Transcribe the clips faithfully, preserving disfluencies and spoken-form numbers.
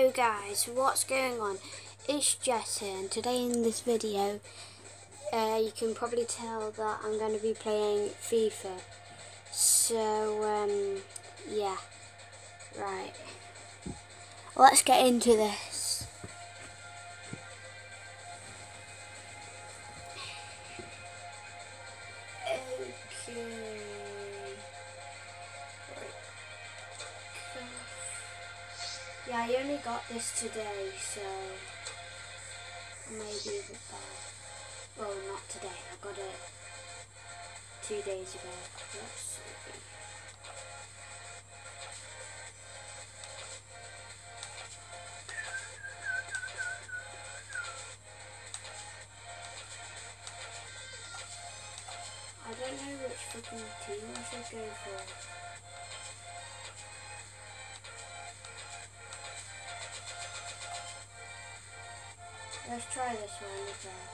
Yo guys, what's going on? It's Jesse, and today in this video uh, you can probably tell that I'm going to be playing FIFA. So um, yeah, right, let's get into this. Okay. Yeah, I only got this today, so maybe a bit bad. Well, not today. I got it two days ago. Let's see. I don't know which fucking team I should go for. Let's try this one as well.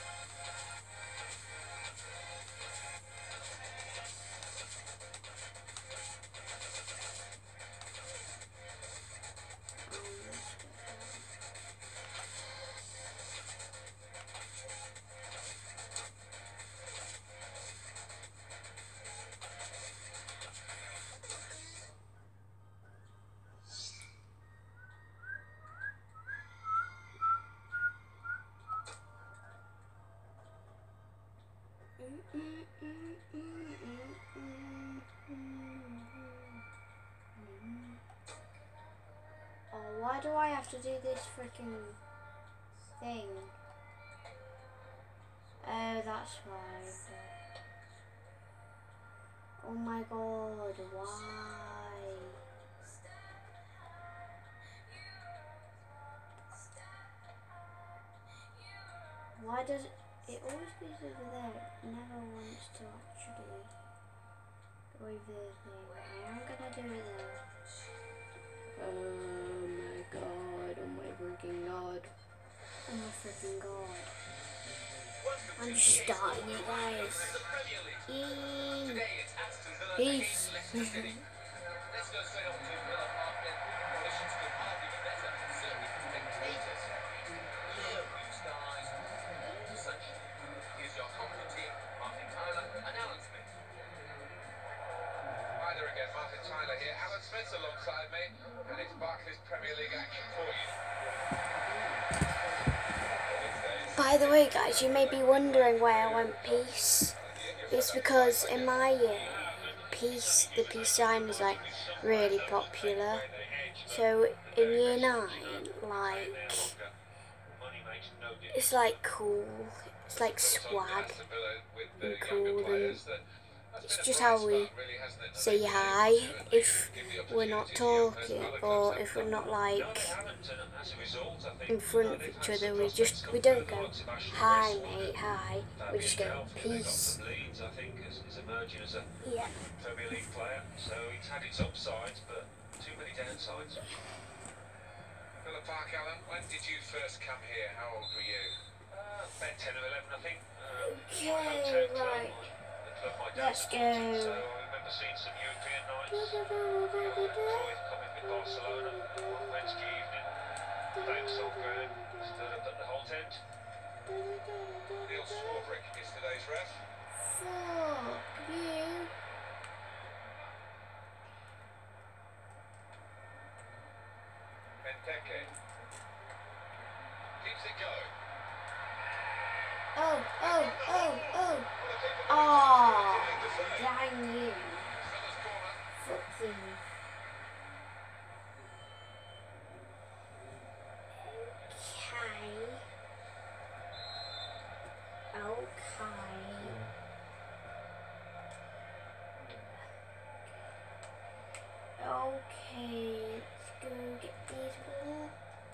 Oh, why do I have to do this freaking thing? Oh, that's why. Oh my god, why? Why does it, it always goes over there? It never wants to actually go over there. I am gonna do it though. Oh my god, oh my freaking god. Oh my freaking god. I'm just starting it, guys. Eee. Peace. Here, Alan Smith's alongside me, and it's Barclays Premier League action for you. By the way, guys, you may be wondering why I went peace. It's because in my year, peace, the peace sign is like really popular. So in year nine, like, it's like cool. It's like swag and cool, and it's just how we say hi if we're not talking, or if we're not like in front of each other. We just we don't go hi mate, hi. We just go peace. Yeah. Premier League player, so it's had its upsides, but too many downsides. Villa Park, Alan, when did you first come here? How old were you? Uh, about ten or eleven, I think. Uh, Okay, right. Let's go. So I remember seeing some European nights. Cruyff coming with Barcelona one Wednesday evening. Thanks, Solgrad stood up at the Holt end. Neil Swarbrick is today's ref. Fuck you. Benteke keeps it going. Oh, oh, oh, oh. Oh, dang you. Fucking. Okay. Okay. Okay, let's go get these balls.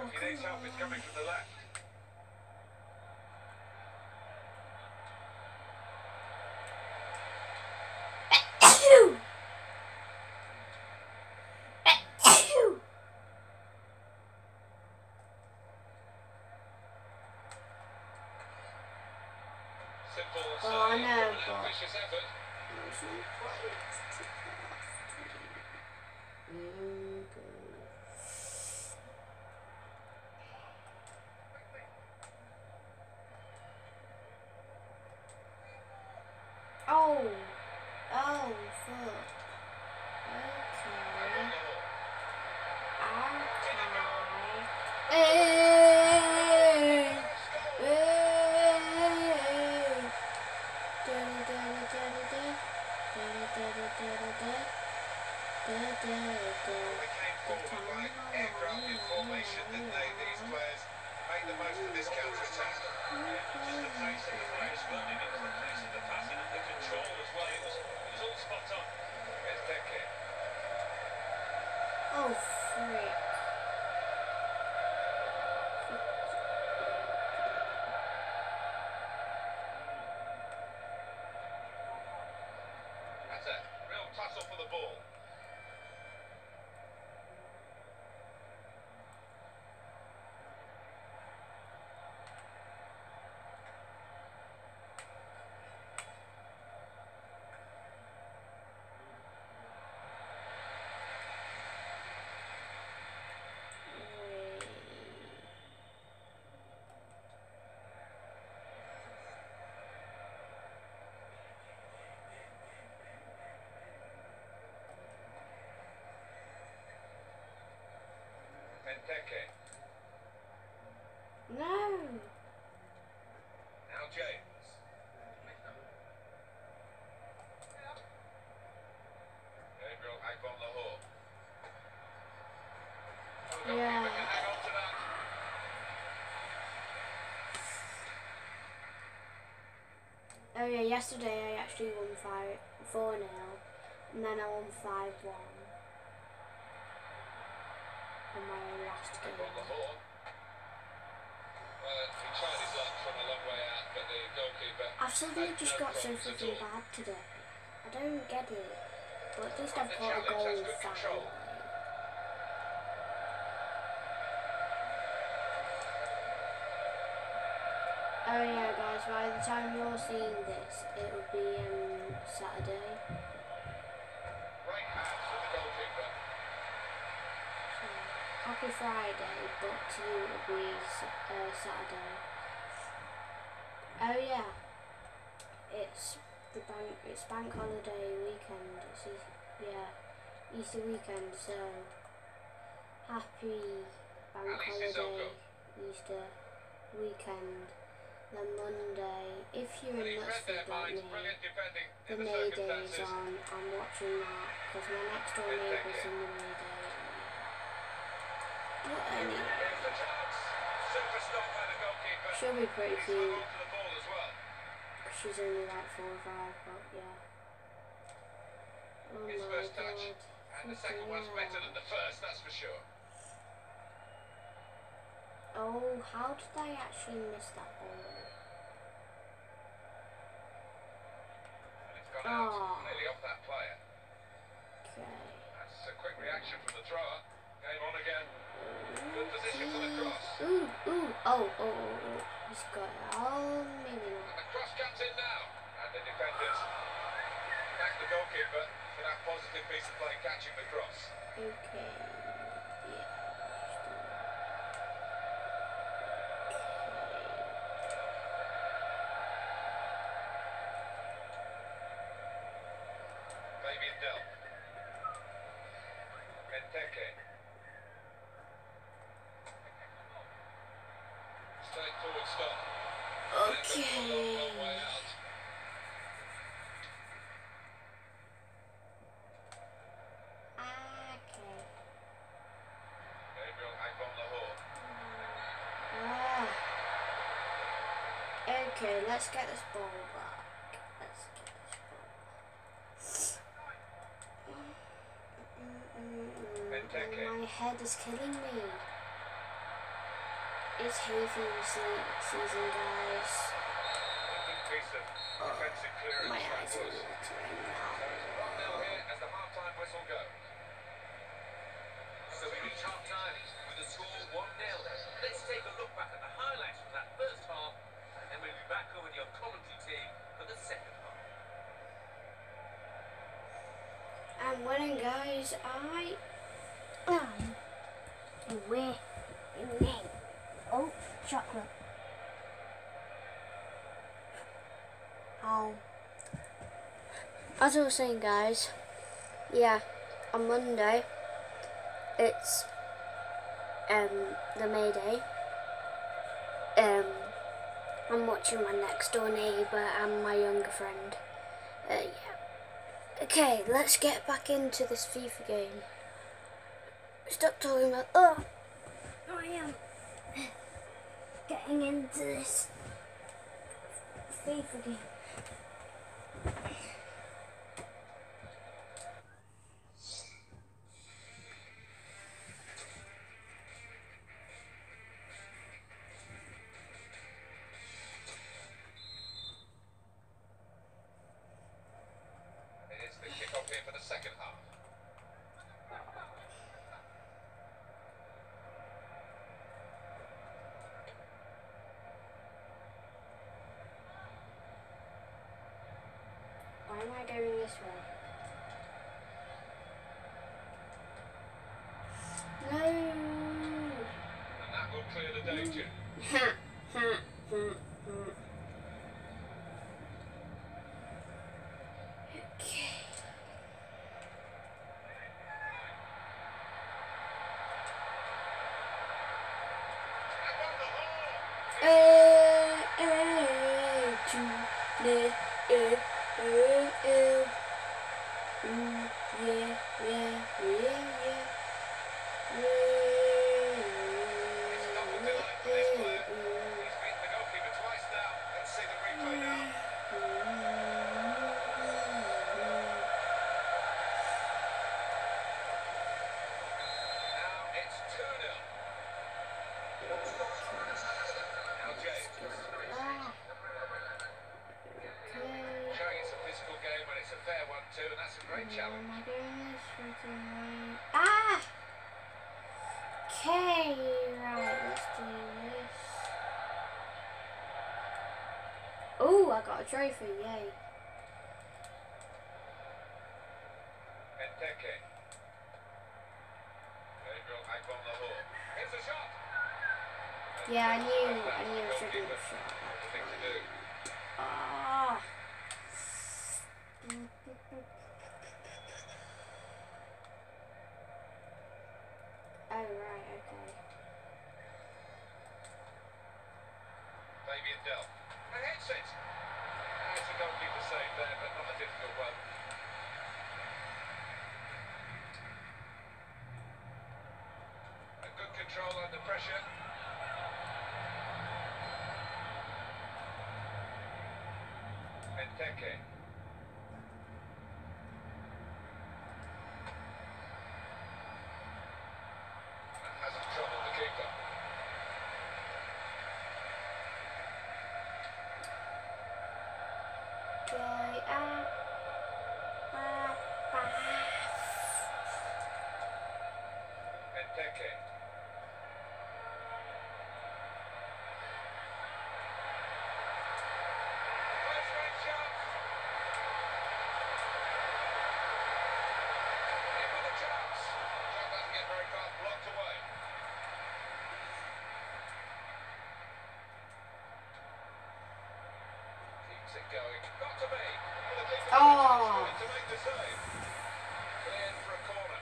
Oh, He needs help, it's coming from the left. Simple Oh, I save know, from an but- ambitious effort. Oh, oh, fuck. Back on Okay. the hall. Okay. Hey, Score! hey. Da-da-da-da-da-da. Da-da-da-da-da-da. Da-da-da. They came forward like aircraft in formation, didn't they? These players made the most of this counter-attack. Yeah, not just the pace of the play exploding, it was the pace of the passing and the control as well. It was, it was all spot on. Benteke. Oh, frick. That's a real tussle for the ball. Benteke. No. Now James. Gabriel Agbonlahor. Oh, the Yeah. goalkeeper can hang on to that. Oh yeah, yesterday I actually won five, four nil, and then I won five one in my last game. Agbonlahor. Well, he tried his luck from a long way out, but the goalkeeper I've suddenly had just no got so problems at fucking all. bad today. I don't get it, but at least I've The got a challenge has goal good control. finally. Oh yeah, guys, by the time you're seeing this, it will be um, Saturday. Right hands for the goalkeeper. So, happy Friday, but to you it will be Sa- uh, Saturday. Oh yeah, it's the bank. It's bank holiday weekend. It's Eas- yeah, Easter weekend. So happy bank Ali holiday Sissoko. Easter weekend. Then Monday, if you're And a he's read their Nutsford like minds. me, Brilliant defending the in the May Day is circumstances. on. I'm watching that because my next door neighbour's in the May Day. But anyway, Here's the chance. Super stop by the goalkeeper. she'll be pretty He's hung cute. on to the ball as well. She's only like four or five, but yeah. Oh His my first touch. god. And the second one's Fucking better than the first, that's for sure. hell. Oh, how did I actually miss that ball? And it's gone Oh. out, nearly off that player. Okay. That's a quick reaction from the thrower. Game on again. Good position for the cross. Ooh, ooh, oh, oh, oh, oh. He's got it. Oh, maybe not. And the cross comes in now. And the defenders thank the goalkeeper for that positive piece of play catching the cross. Okay. Yeah. Fabian Del. Benteke. Straight forward stop. Okay. And a long, long way out. Okay. Gabriel Agbonlahor. Ah. Okay, let's get this ball back. Let's get this ball. Mm, mm, mm, mm. Benteke. Oh, my head is killing me. it's hay fever season, guys. Piece of defensive clearance My that eyes are was. watering now. So it's one nil here as the half-time whistle goes. So we reach half-time with the score one nil. Let's take a look back at the highlights from that first half, and then we'll be back over to your commentary team for the second half. I'm winning, guys. I am winning. Oh, chocolate. Oh. As I was saying, guys, yeah, on Monday, it's um the May Day. Um, I'm watching my next door neighbour and my younger friend. Uh, yeah. Okay, let's get back into this FIFA game. Stop talking about. Oh, I am getting into this FIFA game. It's the kick-off here for the second half. Why am I going this way? No! And that will clear the danger. Ha! Ha! Ha! Ha! Okay. And on the ball! Eh, eh, tu, le, eh, eh, eh. Mm, yeah, yeah, yeah, yeah. It's double delight for this player. He's beaten the goalkeeper twice now. Let's see the replay now. Now it's two nil. Now James. Ah. Okay. Showing it's a physical game and it's a fair one too, and that's a great challenge. Am I doing this right away? Ah! Okay, right, let's do this. Oh, I got a trophy, yay. Benteke. Gabriel Agbonlahor. Here's the shot. Yeah, I knew, I knew I should have shot. What the thing to do. Ah. Oh, right, okay. Fabian Delph. And hits it. Ah, it's a goalkeeper save there, but not a difficult one. A good control under pressure. Benteke. That hasn't troubled the keeper. Okay, ah. Ah, ah. Benteke. Close range shot. In with a chance. Shot doesn't get very far, blocked away. Keeps it going. Got to be. Well, the keeper Oh. to make the save. Cleared for a corner.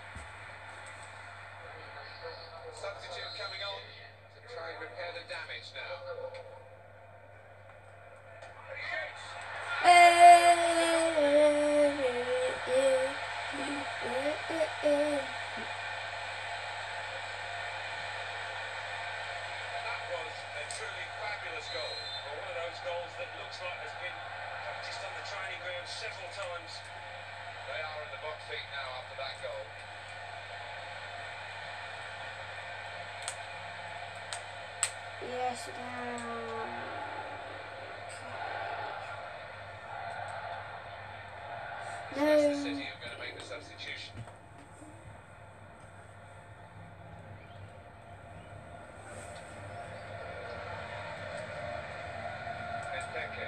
Substitute coming on to try and repair the damage now. And he shoots. And that was a truly fabulous goal. Well, one of those goals that looks like has been practiced on the training ground several times. They are in the box seat now after that goal. Yes, now. So No. Leicester City are going to make the substitution. Benteke.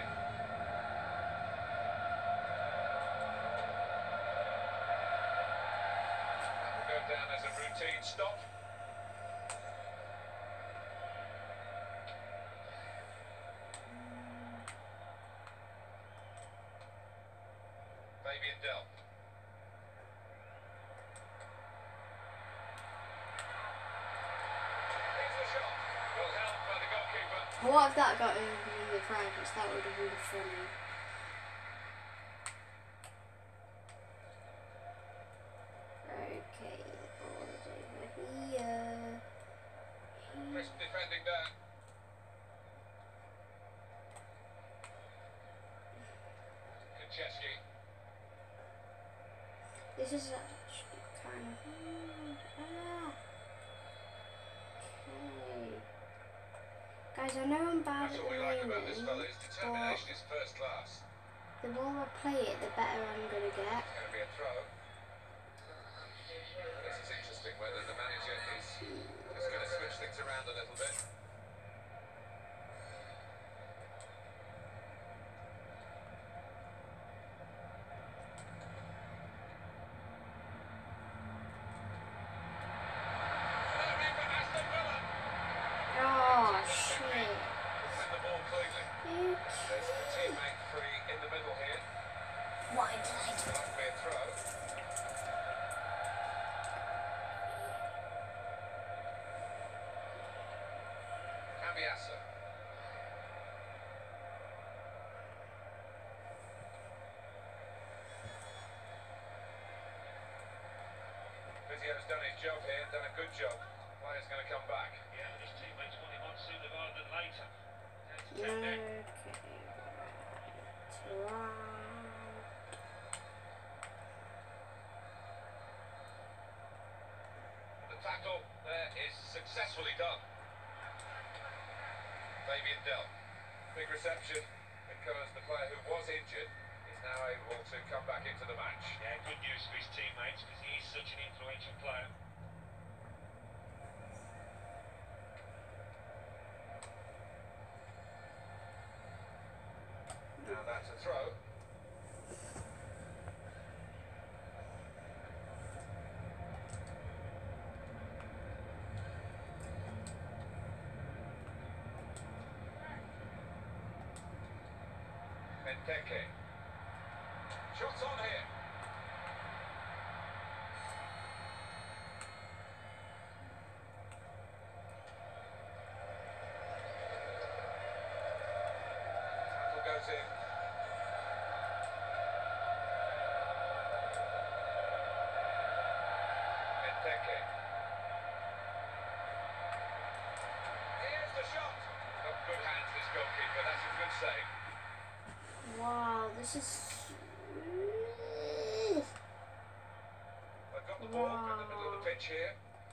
That will go down as a routine stop. Fabian Del. Here's the shot. Well held by the goalkeeper. What if that got in the private? That would have been funny. Okay, the ball is over here. Crisp defending there. Kucheski. This is actually kind of hard. Ah. Okay. Guys, I know I'm bad That's at what we the like about this fella. aiming, His but determination is first class. the more I play it, the better I'm gonna get. It's going to be a throw. This is interesting whether the manager is just going to switch things around a little bit. Oh shit! Defend the ball cleanly. There's a teammate free in the middle here. Why did I do That'll be a throw. Cambiasso. Vizio's done his job here, done a good job. Player's going to come back. Yeah, but his teammates want him on sooner rather than later. Okay. Right. The tackle there is successfully done. Fabian Del. Big reception because the player who was injured is now able to come back into the match. Yeah, good news for his teammates because he is such an influential player. Now that's a throw. Benteke. Shots on here. Tackle goes in. Benteke. Here's the shot. Got good hands, this goalkeeper. That's a good save. Wow, this is. I've got the ball in the middle of the pitch here.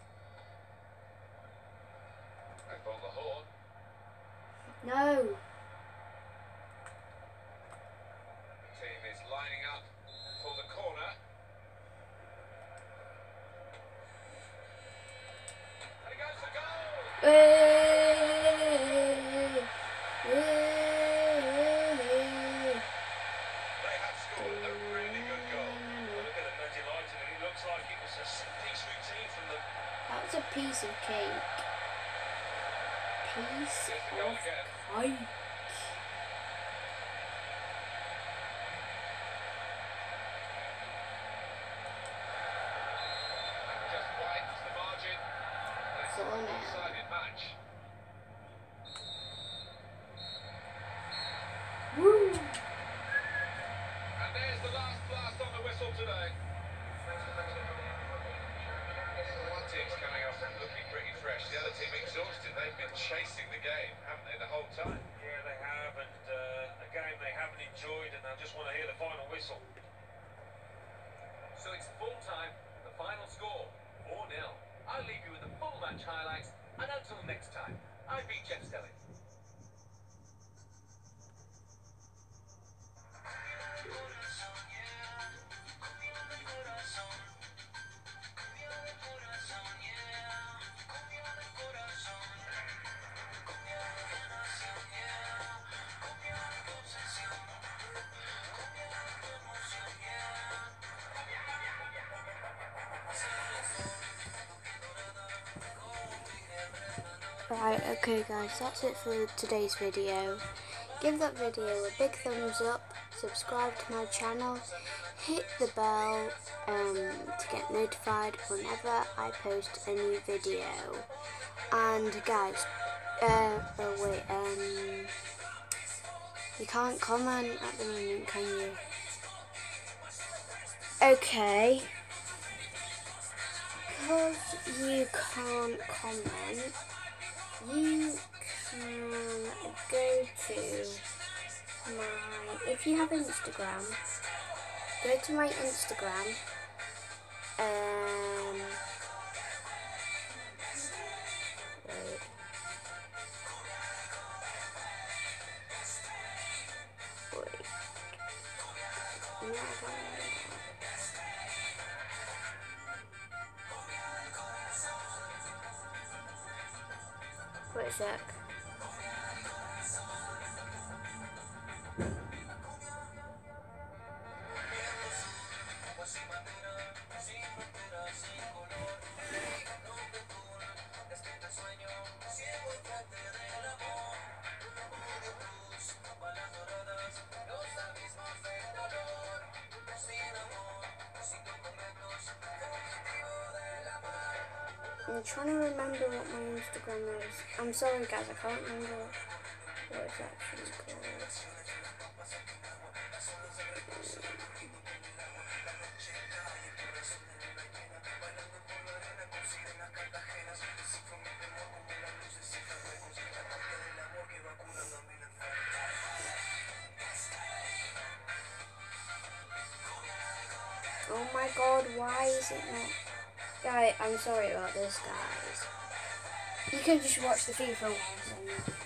I've got the horn. No. The team is lining up for the corner. And he goes for goal! Hey. Hey. They have scored a really good goal. Look at the magic light and it looks like it was a set-piece routine from them. That was a piece of cake. Piece Here's the goal of again. cake. Just widens the margin. It's a Four now. one-sided match. Woo! And there's the last blast on the whistle today. One team's coming off looking pretty fresh. The other team exhausted. They've been chasing the game, haven't they, the whole time? Yeah, they have, and uh, a game they haven't enjoyed, and I just want to hear the final whistle. So it's full time, the final score, four nil. I'll leave you with the full match highlights, and until next time, I've been Jeff Stelling. Right, okay guys, that's it for today's video. Give that video a big thumbs up, subscribe to my channel, hit the bell um, to get notified whenever I post a new video. And guys, uh, oh wait, um, you can't comment at the moment, can you? Okay. Because you can't comment, you can go to my, if you have Instagram, go to my Instagram, um, wait, wait, no, I can't remember. Wait a sec. I'm trying to remember what my Instagram is. I'm sorry guys, I can't remember what it's actually called. Oh my god, why is it not? Guys, I'm sorry about this, guys. You can just watch the FIFA ones and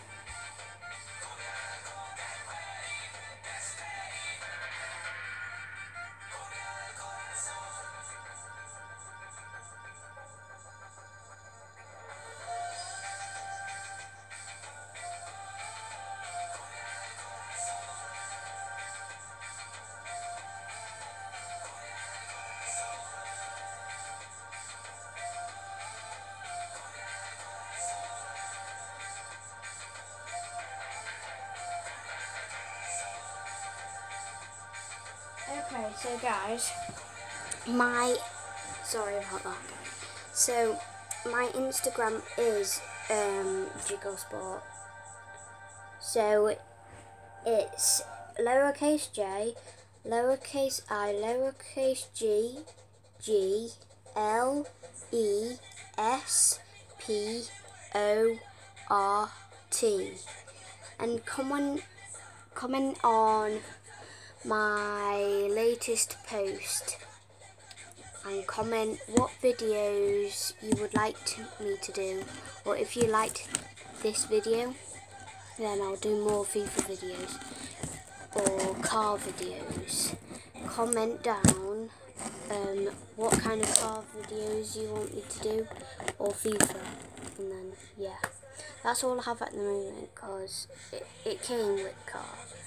okay, so guys, my, sorry about that. So, my Instagram is um, Jiggle Sport. So, it's lowercase j, lowercase I, lowercase g, g, l, e, s, p, o, r, t. And comment, comment on my latest post and comment what videos you would like to, me to do, or if you liked this video then I'll do more FIFA videos or car videos. Comment down um, what kind of car videos you want me to do, or FIFA, and then yeah, that's all I have at the moment because it, it came with car.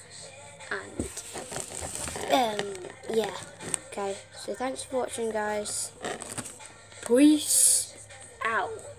And um, yeah, okay, so thanks for watching guys, peace out.